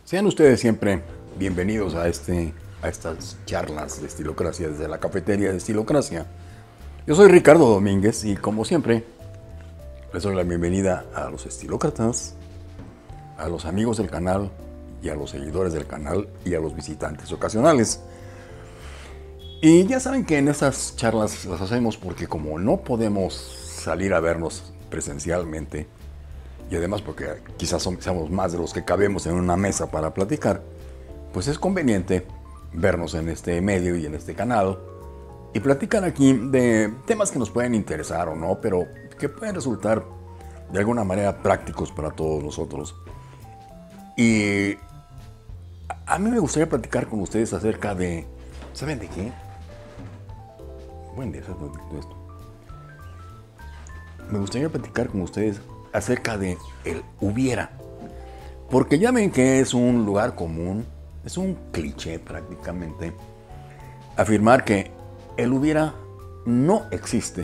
Sean ustedes siempre bienvenidos a estas charlas de Estilocracia desde la cafetería de Estilocracia. Yo soy Ricardo Domínguez y como siempre les doy la bienvenida a los estilócratas, a los amigos del canal y a los seguidores del canal y a los visitantes ocasionales. Y ya saben que en estas charlas las hacemos porque como no podemos salir a vernos presencialmente, y además porque quizás seamos más de los que cabemos en una mesa para platicar, pues es conveniente vernos en este medio y en este canal y platicar aquí de temas que nos pueden interesar o no, pero que pueden resultar de alguna manera prácticos para todos nosotros. Y a mí me gustaría platicar con ustedes acerca de... ¿Saben de qué? Buen día, ¿sabes de esto? Me gustaría platicar con ustedes acerca de el hubiera. Porque ya ven que es un lugar común, es un cliché prácticamente, afirmar que el hubiera no existe.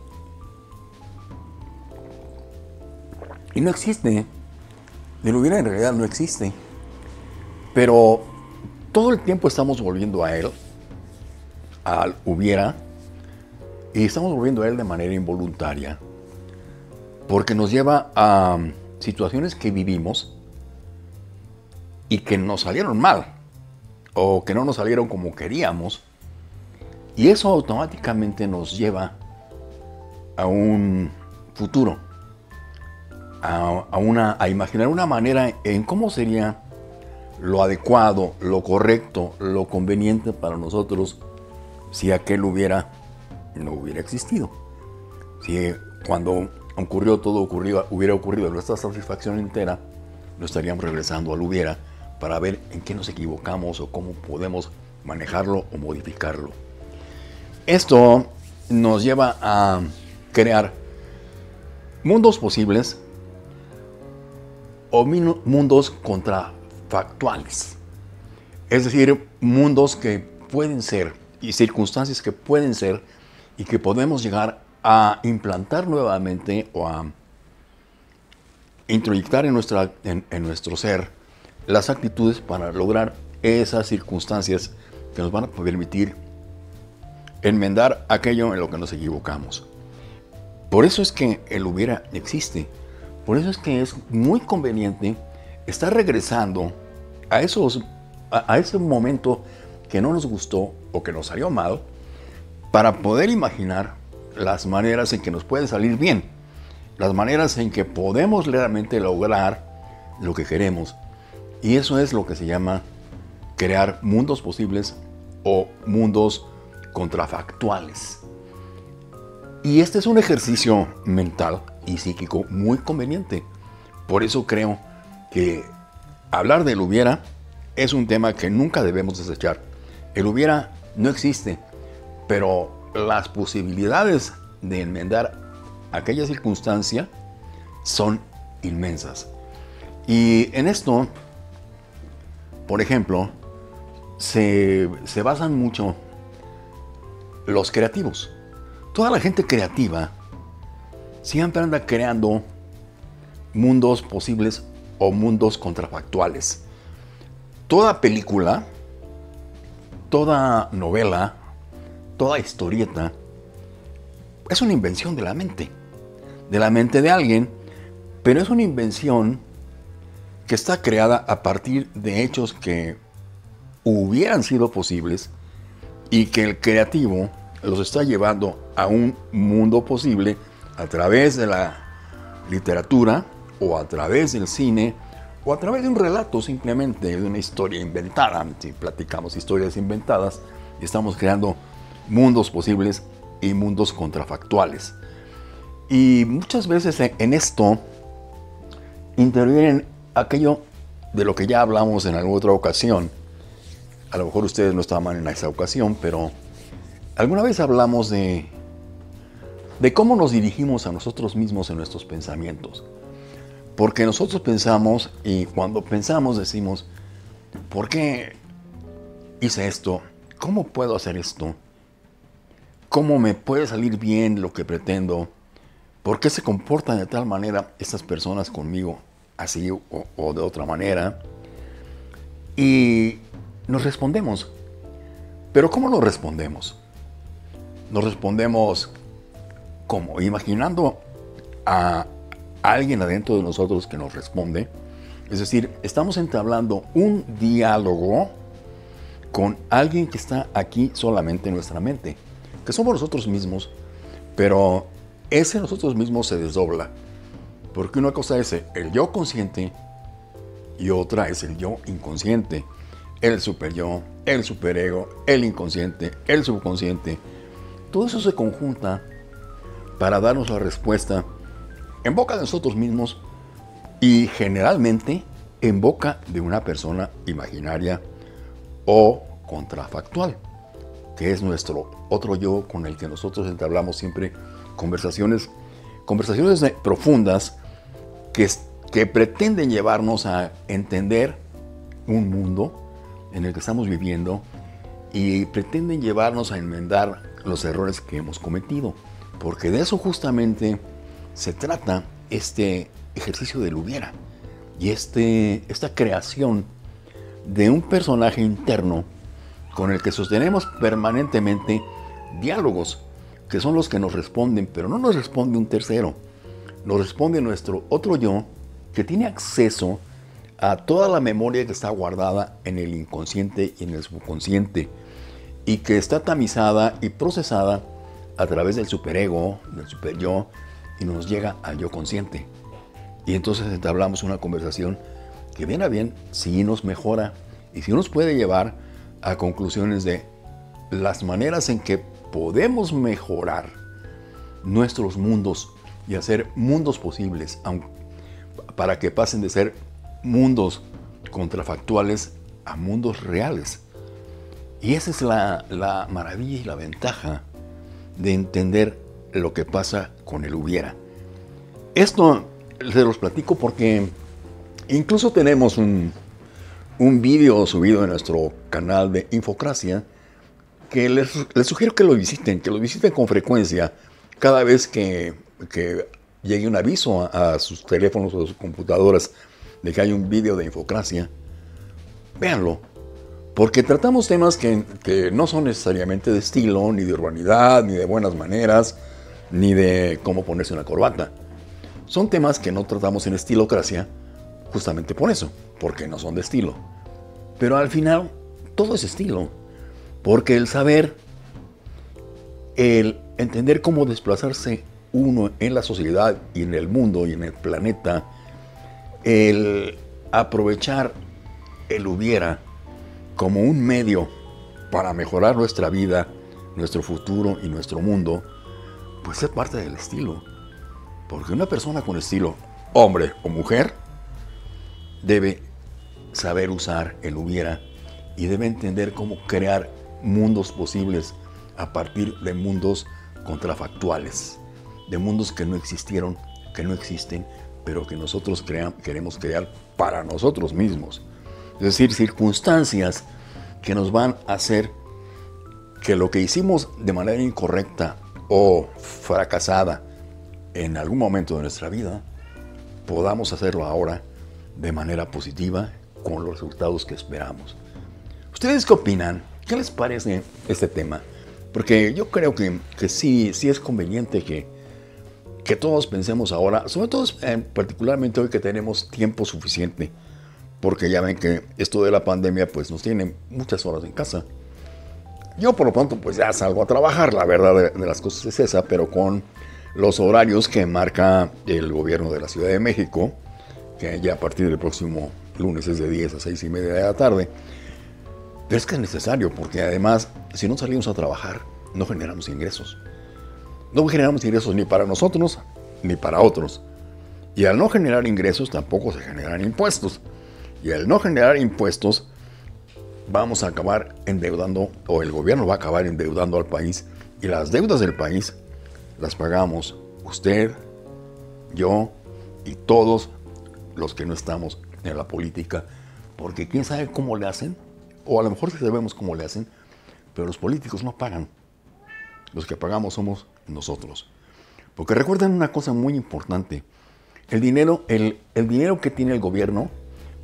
Y no existe. El hubiera en realidad no existe. Pero todo el tiempo estamos volviendo a él, al hubiera, y estamos volviendo a él de manera involuntaria, porque nos lleva a situaciones que vivimos y que nos salieron mal, o que no nos salieron como queríamos, y eso automáticamente nos lleva a un futuro, a imaginar una manera en cómo sería lo adecuado, lo correcto, lo conveniente para nosotros si aquel no hubiera existido. Si cuando hubiera ocurrido nuestra satisfacción entera, no estaríamos regresando al hubiera para ver en qué nos equivocamos o cómo podemos manejarlo o modificarlo. Esto nos lleva a crear mundos posibles o mundos contrafactuales. Es decir, mundos que pueden ser y circunstancias que pueden ser y que podemos llegar a implantar nuevamente o a introyectar en nuestro ser las actitudes para lograr esas circunstancias que nos van a permitir enmendar aquello en lo que nos equivocamos. Por eso es que el hubiera existe. Por eso es que es muy conveniente estar regresando a ese momento que no nos gustó o que nos salió mal, para poder imaginar las maneras en que nos puede salir bien, las maneras en que podemos realmente lograr lo que queremos. Y eso es lo que se llama crear mundos posibles o mundos contrafactuales. Y este es un ejercicio mental y psíquico muy conveniente. Por eso creo que hablar del hubiera es un tema que nunca debemos desechar. El hubiera no existe, pero las posibilidades de enmendar aquella circunstancia son inmensas. Y en esto, por ejemplo, se basan mucho los creativos. Toda la gente creativa siempre anda creando mundos posibles o mundos contrafactuales. Toda película, toda novela, toda historieta es una invención de la mente de alguien, pero es una invención que está creada a partir de hechos que hubieran sido posibles y que el creativo los está llevando a un mundo posible a través de la literatura o a través del cine o a través de un relato, simplemente de una historia inventada. Si platicamos historias inventadas, estamos creando mundos posibles y mundos contrafactuales. Y muchas veces en esto intervienen aquello de lo que ya hablamos en alguna otra ocasión. A lo mejor ustedes no estaban en esa ocasión, pero alguna vez hablamos de cómo nos dirigimos a nosotros mismos en nuestros pensamientos. Porque nosotros pensamos y cuando pensamos decimos, ¿por qué hice esto? ¿Cómo puedo hacer esto? ¿Cómo me puede salir bien lo que pretendo? ¿Por qué se comportan de tal manera estas personas conmigo, así o de otra manera? y nos respondemos. Pero ¿cómo nos respondemos? Nos respondemos como imaginando a alguien adentro de nosotros que nos responde. Es decir, estamos entablando un diálogo con alguien que está aquí solamente en nuestra mente, que somos nosotros mismos, pero ese nosotros mismos se desdobla, porque una cosa es el yo consciente y otra es el yo inconsciente, el superyo, el superego, el inconsciente, el subconsciente. Todo eso se conjunta para darnos la respuesta en boca de nosotros mismos y generalmente en boca de una persona imaginaria o contrafactual, que es nuestro otro yo con el que nosotros entablamos siempre conversaciones profundas que pretenden llevarnos a entender un mundo en el que estamos viviendo y pretenden llevarnos a enmendar los errores que hemos cometido, porque de eso justamente se trata este ejercicio del hubiera y esta creación de un personaje interno con el que sostenemos permanentemente diálogos, que son los que nos responden, pero no nos responde un tercero, nos responde nuestro otro yo, que tiene acceso a toda la memoria que está guardada en el inconsciente y en el subconsciente, y que está tamizada y procesada a través del superego, del superyo, y nos llega al yo consciente. Y entonces entablamos una conversación que bien a bien sí nos mejora y sí nos puede llevar a conclusiones de las maneras en que podemos mejorar nuestros mundos y hacer mundos posibles para que pasen de ser mundos contrafactuales a mundos reales. Y esa es la maravilla y la ventaja de entender lo que pasa con el hubiera. Esto se los platico porque incluso tenemos un vídeo subido en nuestro canal de Infocracia que les sugiero que lo visiten con frecuencia cada vez que llegue un aviso a sus teléfonos o a sus computadoras de que hay un vídeo de Infocracia. Véanlo, porque tratamos temas que no son necesariamente de estilo, ni de urbanidad, ni de buenas maneras, ni de cómo ponerse una corbata. Son temas que no tratamos en Estilocracia justamente por eso, porque no son de estilo. Pero al final, todo es estilo, porque el saber, el entender cómo desplazarse uno en la sociedad y en el mundo y en el planeta, el aprovechar el hubiera como un medio para mejorar nuestra vida, nuestro futuro y nuestro mundo, pues es parte del estilo. Porque una persona con estilo, hombre o mujer, debe saber usar el hubiera y debe entender cómo crear mundos posibles a partir de mundos contrafactuales, de mundos que no existieron, que no existen, pero que nosotros queremos crear para nosotros mismos. Es decir, circunstancias que nos van a hacer que lo que hicimos de manera incorrecta o fracasada en algún momento de nuestra vida, podamos hacerlo ahora de manera positiva con los resultados que esperamos. ¿Ustedes qué opinan? ¿Qué les parece este tema? Porque yo creo que sí es conveniente que todos pensemos ahora, sobre todo particularmente hoy que tenemos tiempo suficiente, porque ya ven que esto de la pandemia pues nos tiene muchas horas en casa. Yo por lo pronto pues ya salgo a trabajar, la verdad de las cosas es esa, pero con los horarios que marca el gobierno de la Ciudad de México, que ya a partir del próximo lunes es de 10 a 6:30 de la tarde. Pero es que es necesario, porque además, si no salimos a trabajar, no generamos ingresos. No generamos ingresos ni para nosotros, ni para otros. Y al no generar ingresos, tampoco se generan impuestos. Y al no generar impuestos, vamos a acabar endeudando, o el gobierno va a acabar endeudando al país. Y las deudas del país las pagamos usted, yo y todos los que no estamos en la política, porque quién sabe cómo le hacen, o a lo mejor sí sabemos cómo le hacen, pero los políticos no pagan. Los que pagamos somos nosotros. Porque recuerden una cosa muy importante, el dinero que tiene el gobierno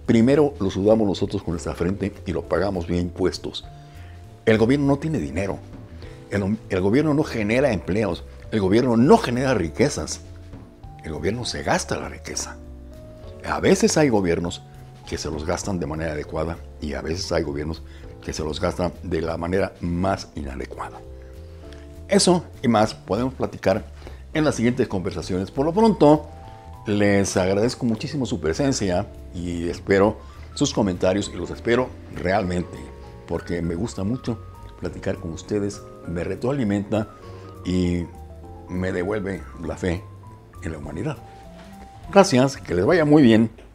primero lo sudamos nosotros con nuestra frente y lo pagamos vía impuestos. El gobierno no tiene dinero. El gobierno no genera empleos. El gobierno no genera riquezas. El gobierno se gasta la riqueza. A veces hay gobiernos que se los gastan de manera adecuada y a veces hay gobiernos que se los gastan de la manera más inadecuada. Eso y más podemos platicar en las siguientes conversaciones. Por lo pronto, les agradezco muchísimo su presencia y espero sus comentarios y los espero realmente porque me gusta mucho platicar con ustedes, me retroalimenta y me devuelve la fe en la humanidad. Gracias, que les vaya muy bien.